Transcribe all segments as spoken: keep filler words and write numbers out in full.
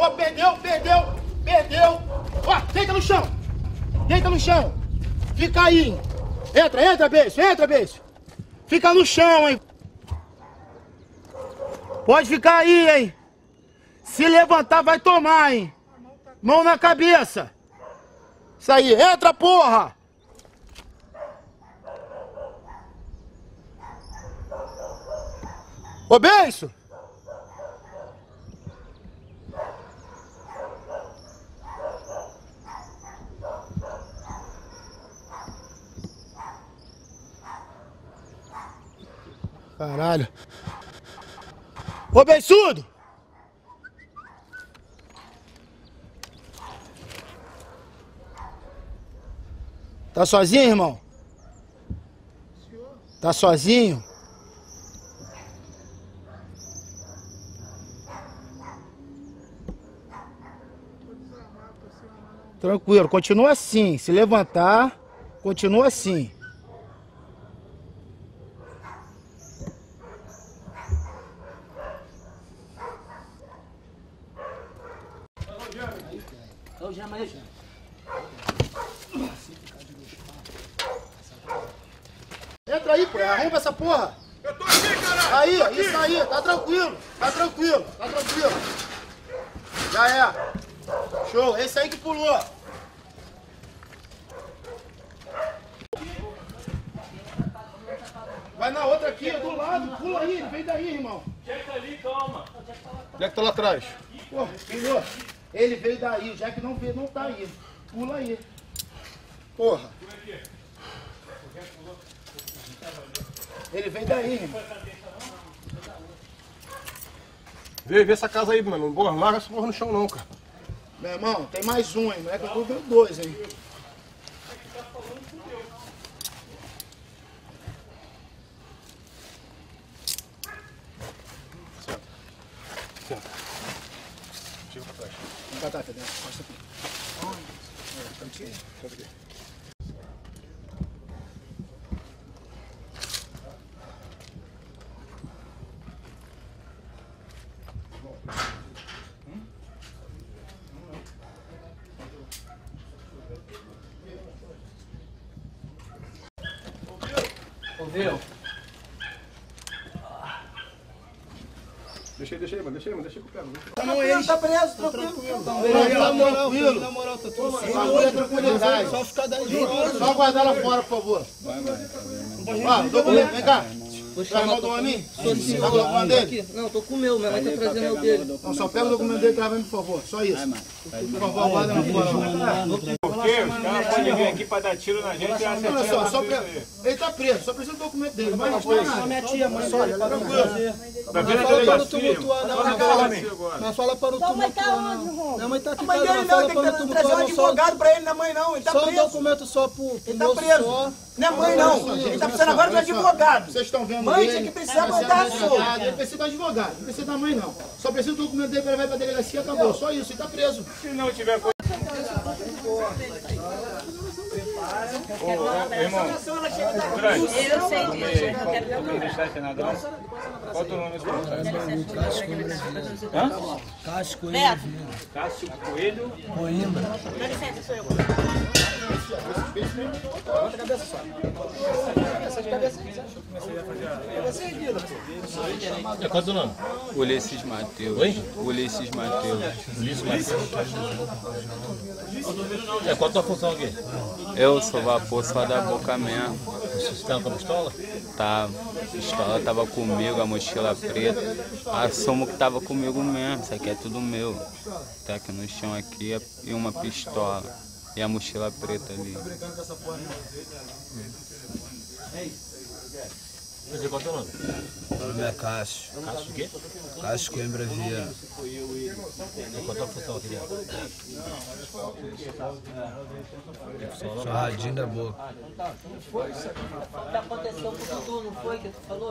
Ó, perdeu, perdeu, perdeu. Ó, deita no chão. Deita no chão. Fica aí. Entra, entra, beijo, entra, beijo. Fica no chão, hein. Pode ficar aí, hein. Se levantar, vai tomar, hein. Mão na cabeça. Isso aí, entra, porra. Ô, beijo. Caralho. Ô, beiçudo! Tá sozinho, irmão? Tá sozinho? Tranquilo, continua assim. Se levantar, continua assim. Entra aí, pô, arromba essa porra. Eu tô aqui, caralho. Aí, aqui. Isso aí, tá tranquilo, tá tranquilo, tá tranquilo. Já é. Show, esse aí que pulou. Vai na outra aqui, do lado, pula aí, vem daí, irmão. Checa ali, calma. Onde é que tá lá atrás? Pô, pulou. Ele veio daí, o Jack não veio, não tá aí. Pula aí. Porra. Ele veio daí, irmão. Vê, vê essa casa aí, mano. Não larga essa porra no chão não, cara. Meu irmão, tem mais um, hein? Não é que eu tô vendo dois, hein? Senta. Senta. Chega pra trás. Vem cá, tá, tá dentro. Costa aqui. Senta aqui. Senta aqui. Ouviu? Deixa aí, deixa aí, mano. Deixa aí, mano. Deixa aí que eu pego. Não, ele Tá preso, tranquilo. Na moral, filho. Na moral, tá tudo certo. Segura a tranquilidade. Só ficar daí de fora. Só guardar lá fora, por favor. Ó, documento, vem cá. Traz o do mim? Tá com o documento dele? Não, tô com o meu, minha mãe tá trazendo o dele. Não, só pega o documento dele e traz pra mim, por favor. Só isso. Por favor, guarda lá fora. Por quê? Os caras podem vir aqui pra dar tiro na gente e acertar. Olha só, só pra... ele tá preso, só precisa do documento dele. Não vai responder nada. Minha tia, mãe, só Tranquilo. Vai ver na fala para não delegacia. tumultuar, não. Fala pra mim. Não fala para não Tua mãe tá tumultuar, onde, não. Romulo? Minha mãe tá aqui, A mãe cara, dele não não, fala tem para que não trazer um tumultuar, não. Só, advogado pra ele, não é mãe não, ele tá só um preso. documento só pro, pro Ele tá moço preso. só. Não é mãe não, ele tá precisando agora de um advogado. Vocês estão vendo Mãe ele, tinha que precisar vai ser mandar advogado, solto. ele precisa de advogado, não precisa da mãe não. Só precisa do documento dele para levar pra delegacia e acabou. Só isso, ele tá preso. Se não tiver coisa. Ô, irmão. Eu sei disso, eu quero ver o nome. Qual é o nome do Hã? Cássio Beto, Cássio Coelho. Coimbra. dá licença, sou eu. É qual é o nome? Ulisses Matheus. Oi? Ulisses Matheus. Ulisses Matheus. É, qual a tua função aqui? Eu sou vapor só da boca mesmo. Você tá com a pistola? Tá, a pistola tava comigo, a mochila preta. Assumo que tava comigo mesmo, isso aqui é tudo meu. Tá aqui no chão aqui e uma pistola. E a mochila preta ali. Quer dizer, qual é o teu nome? Meu nome é Cássio. Cássio o quê? Cássio Coimbra Vieira. Qual a tua função aqui dentro? Churradinho da boca. Tá acontecendo com o Dudu, não foi que tu falou?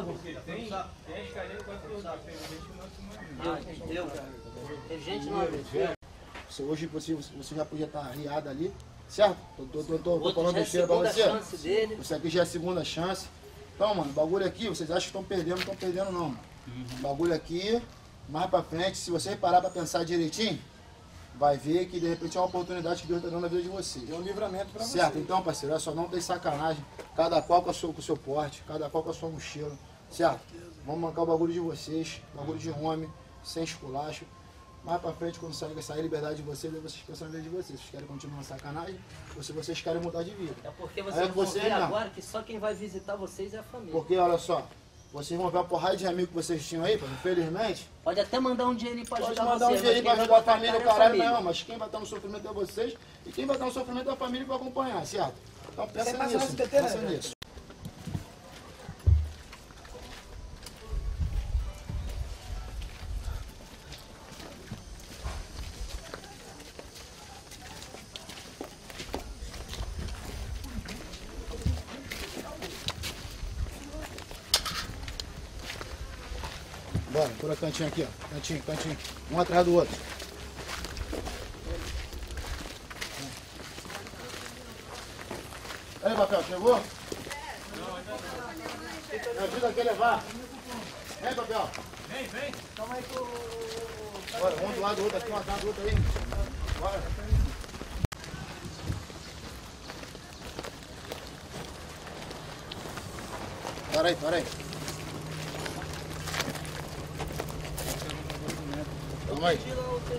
Eu, eu. Teve gente não avisou. Você, hoje você, você já podia estar arriado ali, certo? Tô, tô, tô, tô, tô Outro falando já é a besteira pra segunda você. chance dele. Isso aqui já é a segunda chance. Então, mano, bagulho aqui, vocês acham que estão perdendo, não estão perdendo não. Bagulho aqui, mais pra frente, se você parar pra pensar direitinho, vai ver que de repente é uma oportunidade que Deus está dando na vida de vocês. É um livramento pra você. Certo? Então, parceiro, é só não ter sacanagem. Cada qual com, a sua, com o seu porte, cada qual com a sua mochila. Certo? Vamos mancar o bagulho de vocês, bagulho de homem, sem esculacho. Mais pra frente, quando sair, sair a liberdade de vocês, aí vocês pensam na vida de vocês. Vocês querem continuar na sacanagem ou se vocês querem mudar de vida. É porque Aí vocês é vão você ver mesmo. agora que só quem vai visitar vocês é a família. Porque, olha só, vocês vão ver a porrada de amigos que vocês tinham aí, pô, infelizmente. Pode até mandar um dinheirinho pra Pode ajudar mandar um vocês, dinheiro mas pra quem vai ajudar a botar família, o cara é a caralho, família. não, mas quem vai estar no sofrimento é vocês e quem vai estar no sofrimento é a família que vai acompanhar, certo? Então pensa Você passa nisso, no S B T, né, pensa velho? nisso. Bora, por a cantinho aqui, ó. Cantinho, cantinho. Um atrás do outro. Aí, papel, chegou? Me ajuda aqui a levar. Vem, papel. Vem, vem. Bora, um do lado do outro aqui, um atrás do outro aí. Bora. Para aí, para aí. Calma aí.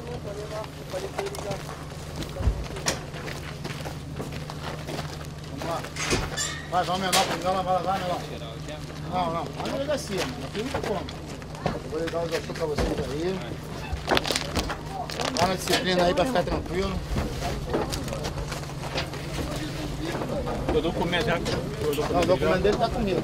Vamos lá. Vai, vai, menor, vai, vai, vai, menor. Não, não, vai na delegacia, mano. Aqui não tem como. Eu vou ligar os açúcar pra vocês aí. Vai na disciplina aí pra ficar tranquilo. O documento já. Não, o documento dele tá comigo.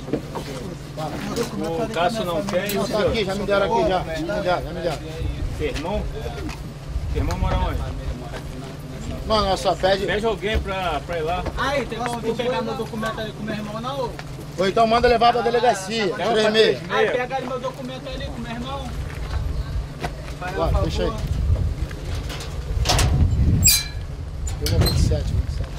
O Cássio não tem. E o Tá seu? aqui, já me deram aqui, já. Já me deram, já me deram. Seu irmão? Seu irmão mora onde? Mano, olha só, pede. Pede alguém pra, pra ir lá. Aí, tem como vir pegar meu documento ali com meu irmão, não? Ou então manda levar pra delegacia. Três meses. Aí, pega ali meu documento ali com meu irmão. Vai lá, Bora, por deixa aí. favor. Tem uma vinte e sete, vinte e sete.